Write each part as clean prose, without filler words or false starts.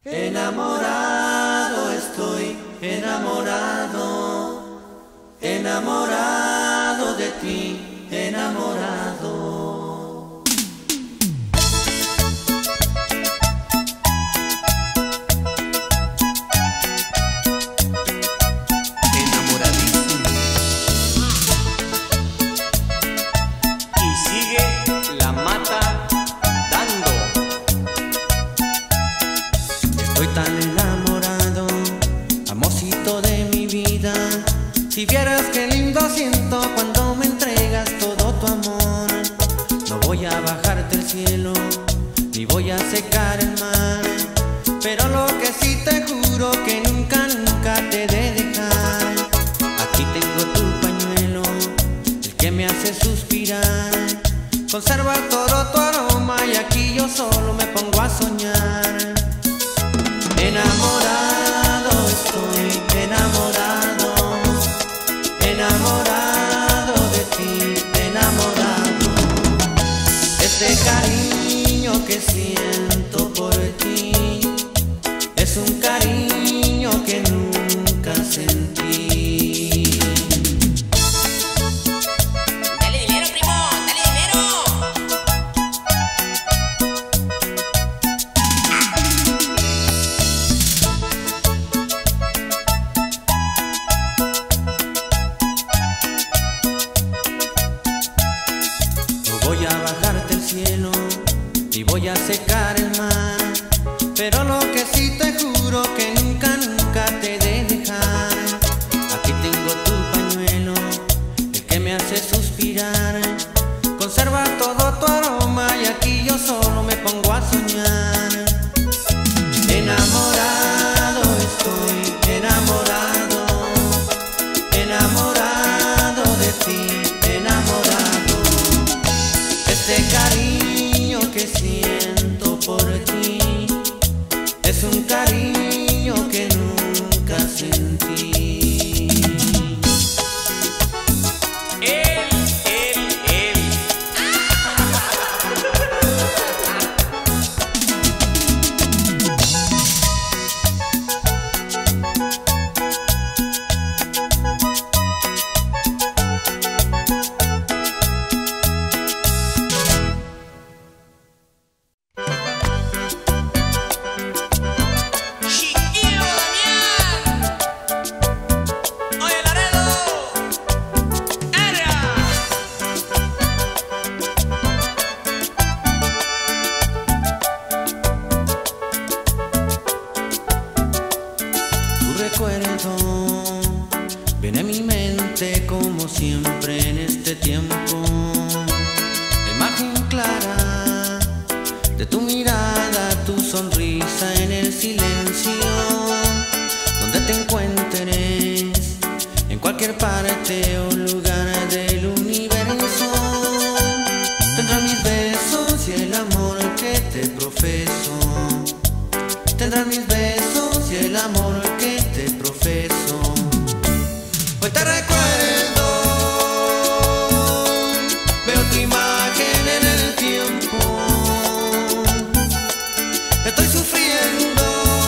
Enamorado estoy, enamorado, enamorado de ti, enamorado. Enamoradísimo. Y sigue la mata dando. Estoy tan enamorado, amorcito de mi vida. Si vieras qué lindo siento cuando me entregas todo tu amor. No voy a bajarte el cielo, ni voy a secar el mar, pero lo que sí te juro que nunca, nunca te he de dejar. Aquí tengo tu pañuelo, el que me hace suspirar. Conserva todo tu aroma y aquí yo solo me pongo a soñar. Enamorado estoy, enamorado, enamorado de ti, enamorado. Este cariño que siento por ti es un cariño que nunca sentí. Dale dinero, primo, dale dinero. No voy a bajarte el cielo, ni voy a secar el mar, pero lo que sí te juro que nunca, nunca te he de dejar. Aquí tengo tu pañuelo, el que me hace suspirar. Conserva todo tu aroma y aquí yo solo me pongo a soñar. Enamorado estoy, enamorado, enamorado de ti, enamorado. Este cariño que siento por ti es un cariño que nunca sentí. Él. Chiquillo Damián. Oye, Laredo. Era. Tu recuerdo viene a mi mente como siempre en este tiempo. La imagen clara de tu mirada, tu sonrisa en el silencio. Donde te encuentres, en cualquier parte o lugar del universo, tendrás mis besos y el amor que te profeso. Tendrás mis besos y el amor que te profeso. Hoy te recuerdo, veo tu imagen en el tiempo. Estoy sufriendo,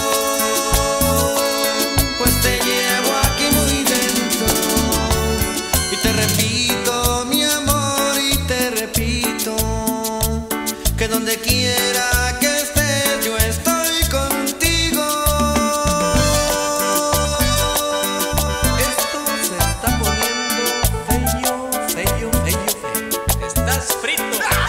pues te llevo aquí muy dentro. Y te repito, mi amor, y te repito, que donde quiera que estés, yo estoy contigo. Esto se está poniendo feo, feo, feo, feo. Estás frito.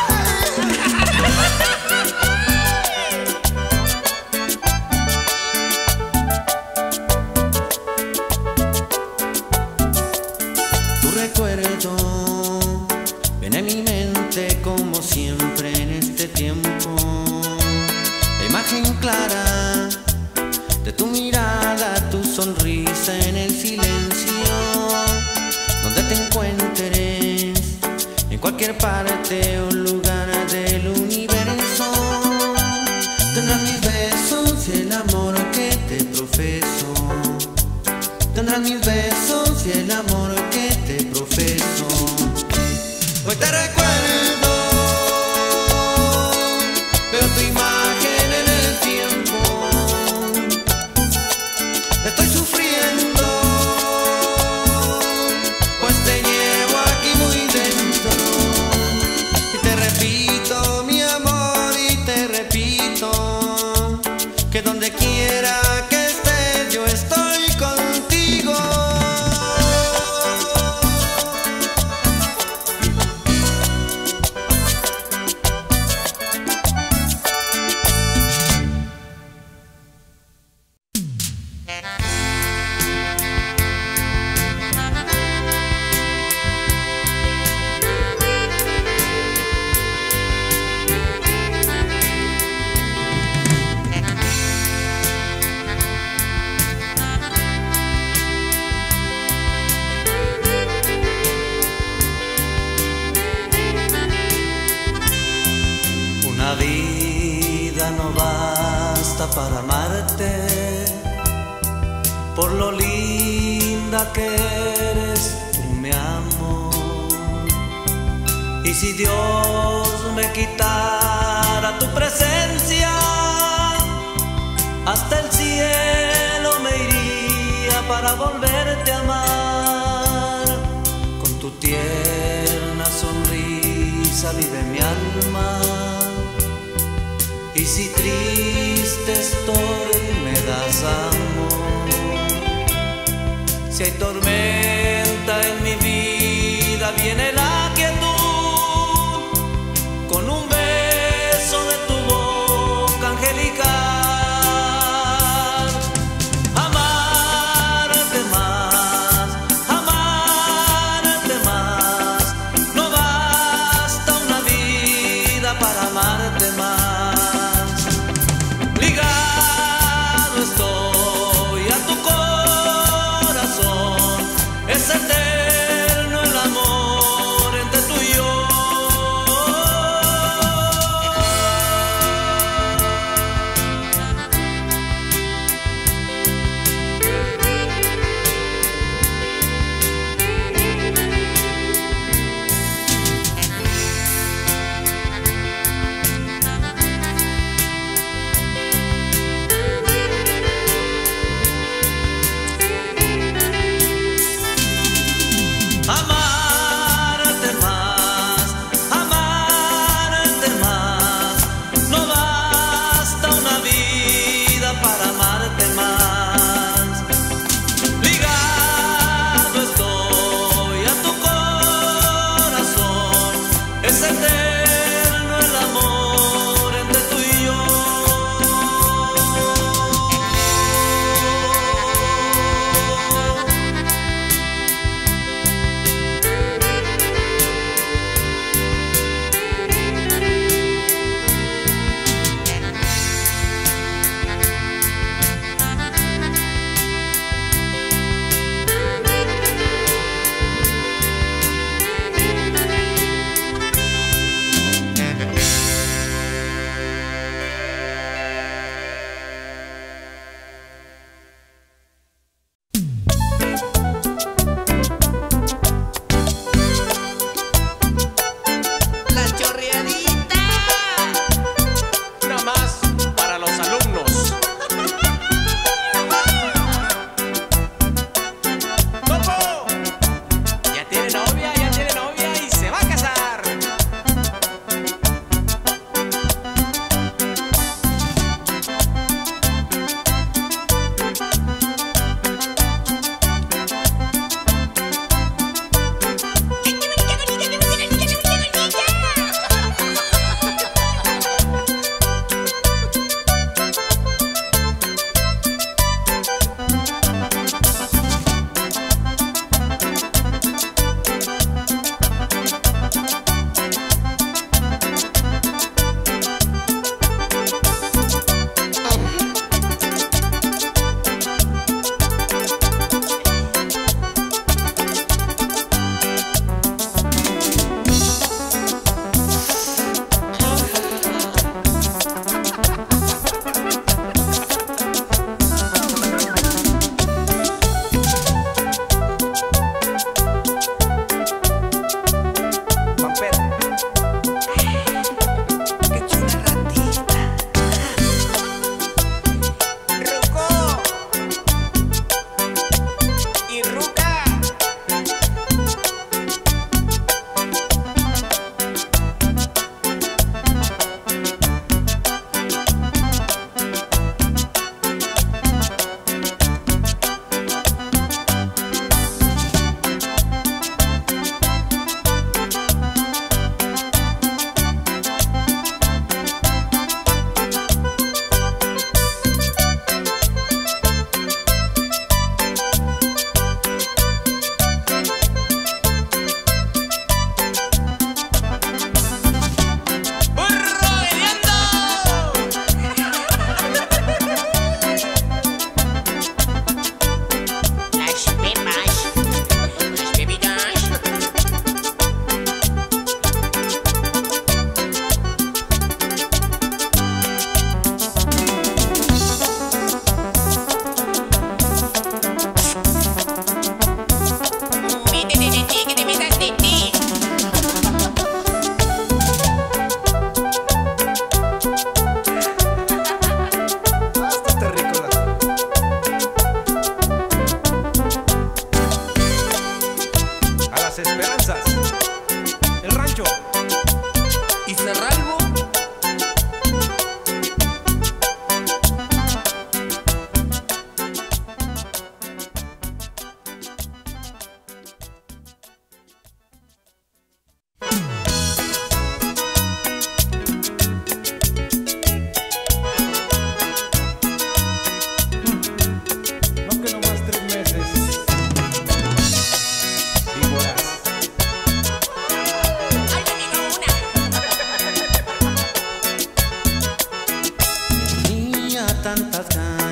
Tu recuerdo viene a mi mente como siempre en este tiempo. La imagen clara de tu mirada, tu sonrisa en el silencio. Donde te encuentres, en cualquier parte o lugar del universo, tendrás mis besos y el amor que te profeso. Tendrás mis besos y el amor que te profeso. Hoy te recuerdo, veo tu imagen en el tiempo. que donde quiera que estés yo estoy contigo. Una vida no basta para amarte, por lo linda que eres, tú mi amor. Y si Dios me quitara tu presencia, hasta el cielo me iría para volverte a amar. Con tu tierna sonrisa vive mi alma. Y si triste estoy, me das amor. Si hay tormenta en mi vida, viene la quietud. Con un beso de tu boca angelical. Amarte más, amarte más. No basta una vida para amarte más. Ese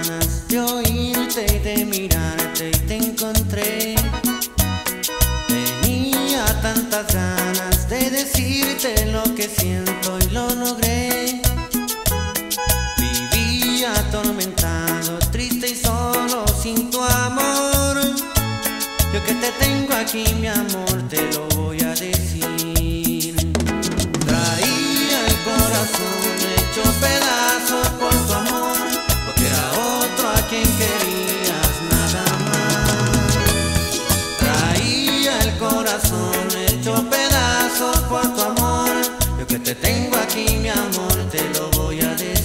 ganas de oírte y de mirarte y te encontré. Tenía tantas ganas de decirte lo que siento y lo logré. Vivía atormentado, triste y solo sin tu amor. Yo que te tengo aquí, mi amor, te lo voy a decir. Traía el corazón hecho pedazos por tu amor, porque era otro a quien querías nada más. Traía el corazón hecho pedazos por tu amor. Yo que te tengo aquí, mi amor, te lo voy a decir.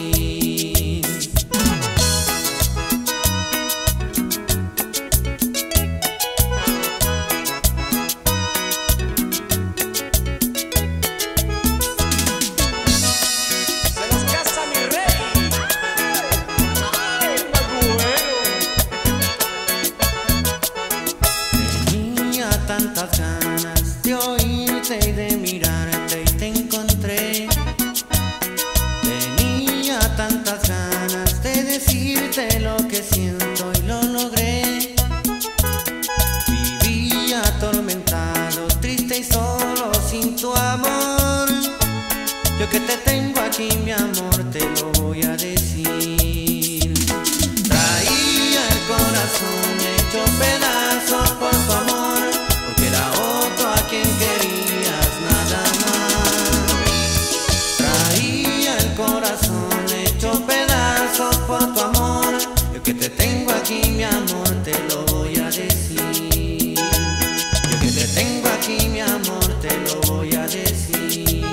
Tantas ganas de oírte y de mirarte y te encontré. Tenía tantas ganas de decirte lo que siento y lo logré. Vivía atormentado, triste y solo sin tu amor. Yo que te tengo aquí, mi amor, te lo voy a decir. Traía el corazón hecho pedazos por tu amor, quien querías nada más. Traía el corazón hecho pedazos por tu amor. Yo que te tengo aquí, mi amor, te lo voy a decir. Yo que te tengo aquí, mi amor, te lo voy a decir.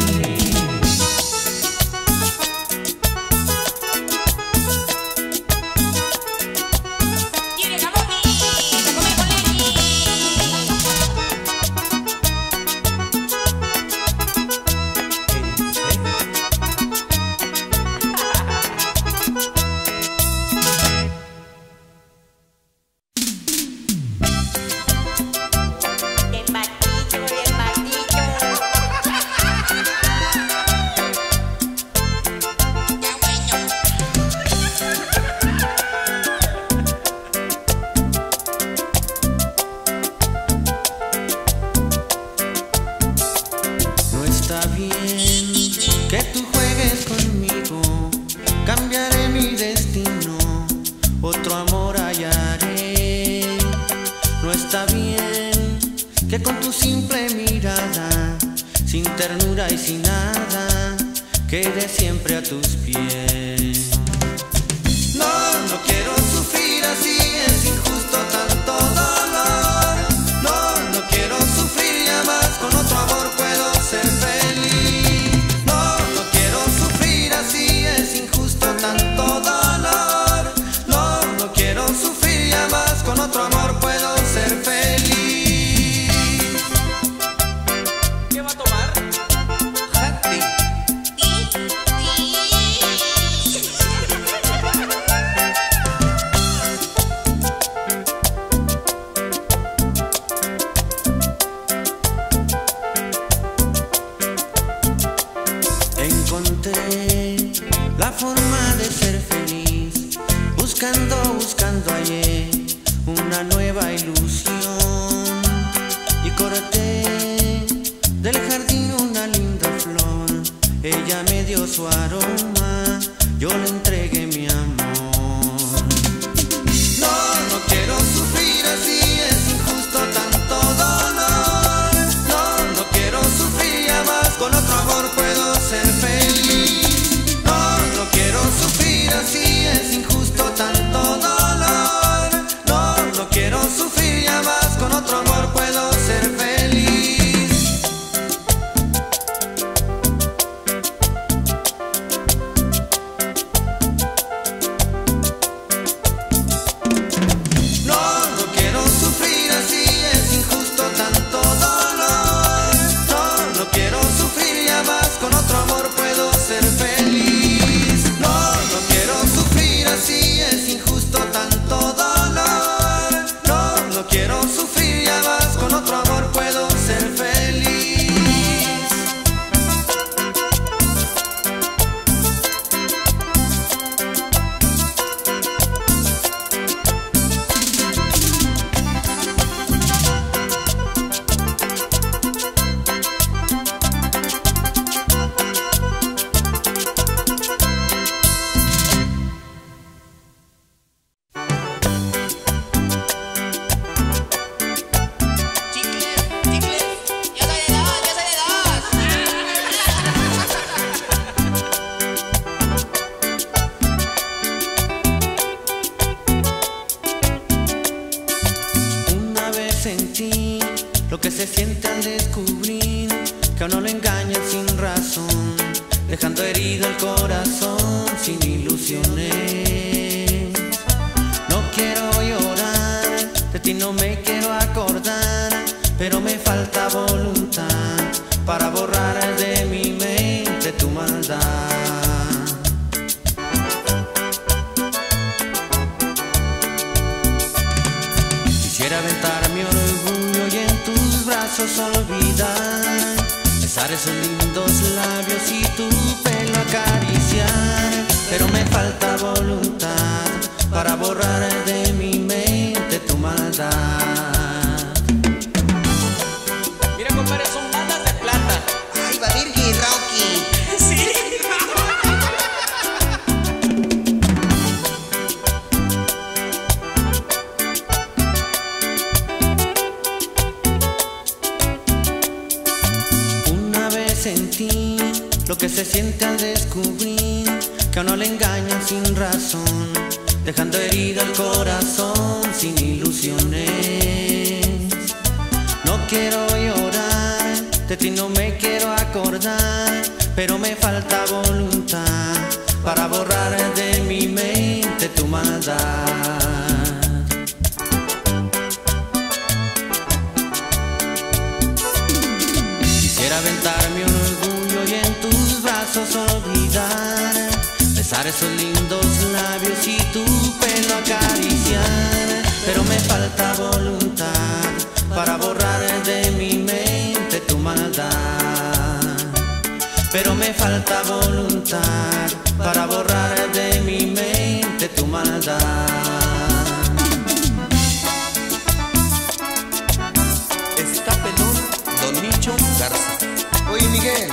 Está bien que tú juegues conmigo, cambiaré mi destino, otro amor hallaré. No está bien que con tu simple mirada, sin ternura y sin nada, quede siempre a tus pies. No, no quiero sufrir así, es injusto tanto dolor. No, no quiero sufrir ya más, con otro amor puedo ser feliz. No, no quiero sufrir así, es injusto tanto dolor. No, no quiero sufrir ya más, con otro amor puedo ser feliz. ¿Qué va a tomar? Happy. Encontré la forma de ser feliz, buscando hallé una nueva ilusión. Y corté del jardín una linda flor, ella me dio su aroma, yo le entregué mi amor. No, no quiero sufrir así, es injusto tanto dolor. No, no quiero sufrir ya más, con otro amor puedo ser feliz. No, no quiero sufrir así, es injusto tanto dolor. No, no quiero sufrir no me quiero acordar, pero me falta voluntad para borrar de mi mente tu maldad. Quisiera aventar mi orgullo y en tus brazos olvidar, besar esos lindos labios y tu pelo acariciar, pero me falta voluntad para borrar de mi mente tu maldad. Mira, compadre, son balas de plata. Ay, va Virgi, Rocky. Sí. Una vez sentí lo que se siente al descubrir que a uno le engañan sin razón, dejando herido el corazón sin ilusiones. No quiero llorar, de ti no me quiero acordar, pero me falta voluntad para borrar de mi mente tu maldad. Quisiera aventar mi orgullo y en tus brazos olvidar, besar esos lindos labios y tu pelo acariciar, pero me falta voluntad para borrar de mi mente tu maldad. Pero me falta voluntad para borrar de mi mente tu maldad. Está pelón Don Micho Garza. Oye, Miguel.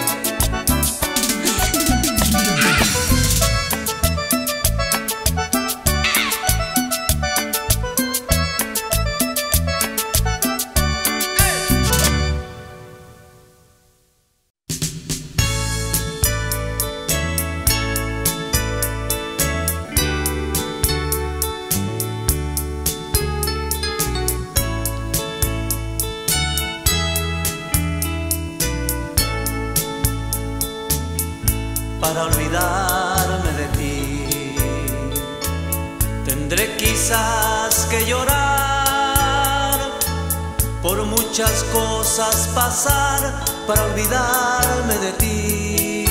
Para olvidarme de ti, tendré quizás que llorar, por muchas cosas pasar, para olvidarme de ti,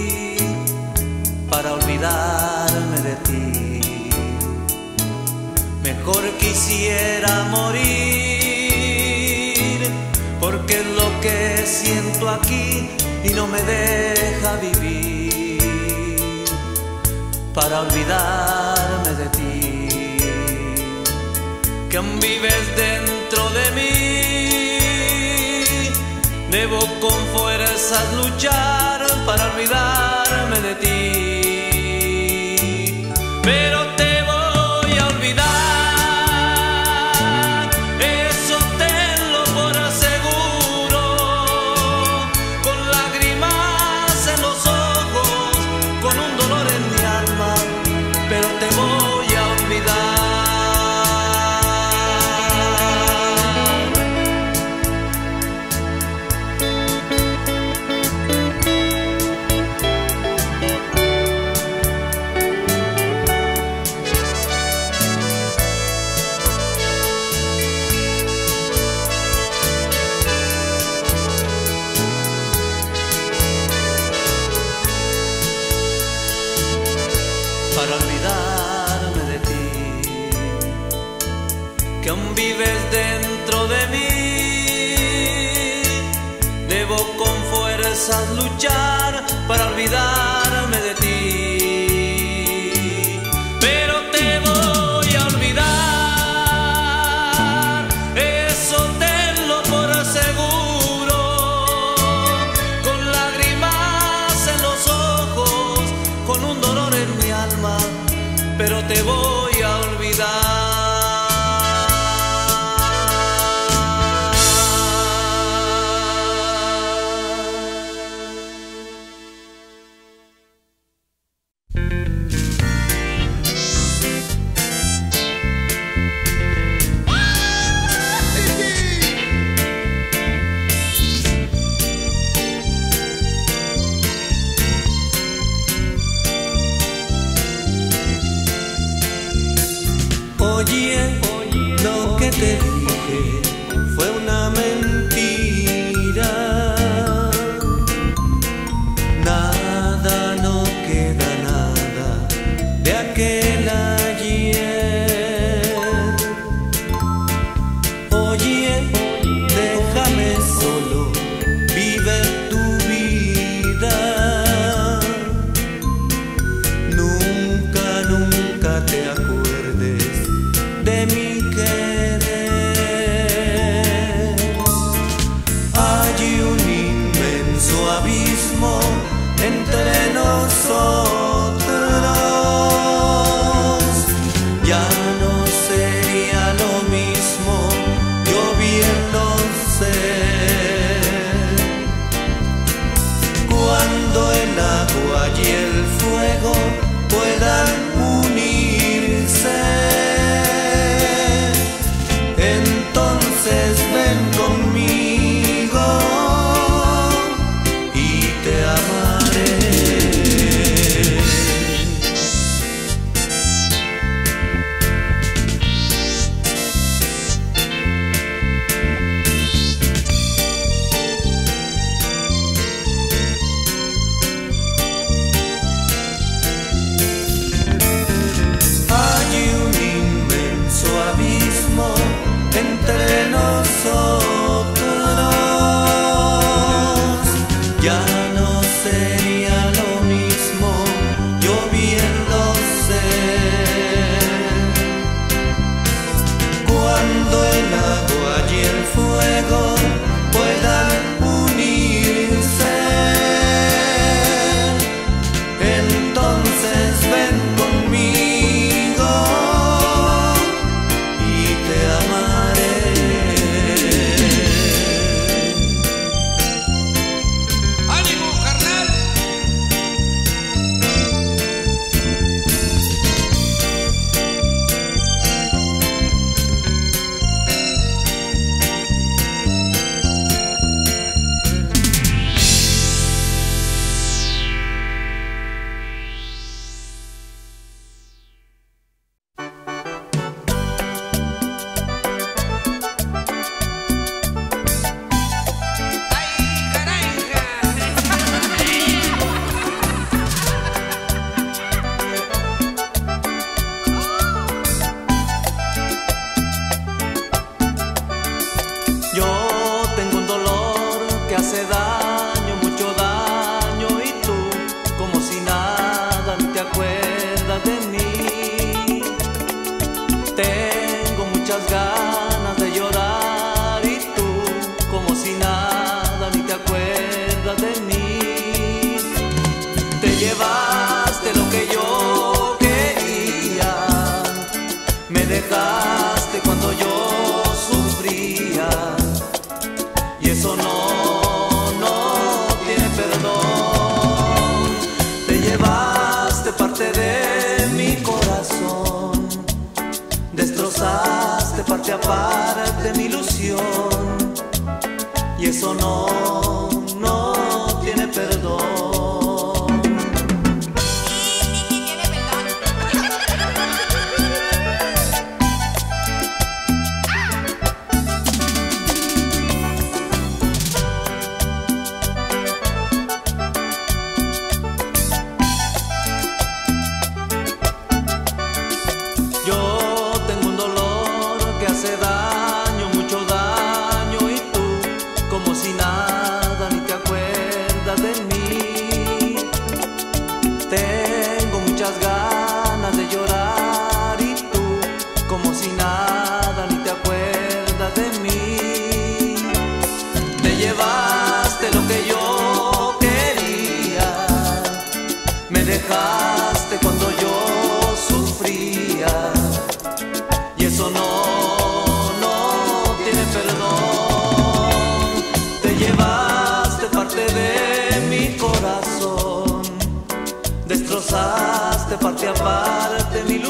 para olvidarme de ti. Mejor quisiera morir, porque es lo que siento aquí y no me deja vivir. Para olvidarme de ti, que aún vives dentro de mí, debo con fuerzas luchar para olvidarme de ti, pero te voy a olvidar, eso tenlo por seguro, con lágrimas en los ojos, con un dolor en mi alma, pero te voy a olvidar. Para olvidarme de ti, que aún vives dentro de mí, debo con fuerzas luchar para olvidarme de ti, pero te voy a olvidar, eso tenlo por seguro, con lágrimas en los ojos, con un dolor en mi alma, pero te voy a olvidar. te dije fue una mentira. Nada, no queda nada de aquel ayer. Oye, déjame solo, vive tu vida. Nunca, nunca te acuerdes de mi querer. Hay un inmenso abismo entre nosotros. Ya no sería lo mismo, yo bien lo sé. Cuando el agua y el fuego puedan unirse, entonces ven conmigo y te amaré. Hay un inmenso abismo entre nosotros. Ya no sería lo mismo, yo bien lo sé. Cuando el agua y el fuego puedan unirse, entonces ven conmigo y te amaré. ¡Ánimo, carnal! ¡Ay, caranja! Yo tengo un dolor que hace daño, mucho daño, y tú, como si nada, ni te acuerdas de mí. Tengo muchas ganas de llorar, y tú, como si nada, ni te acuerdas de mí. Te llevaste lo que yo quería, me dejaste cuando yo sufría, y eso no tiene perdón. Te llevaste parte de mi corazón, destrozaste parte a parte mi ilusión, y eso no tiene perdón. Yo tengo un dolor que hace daño, mucho daño, y tú, como si nada, ni te acuerdas de mí. Tengo muchas ganas de llorar, y tú, como si nada, ni te acuerdas de mí. Te llevaste lo que yo quería, me dejaste cuando yo sufría, y eso no tiene perdón. Te llevaste parte de mi corazón, destrozaste parte a parte mi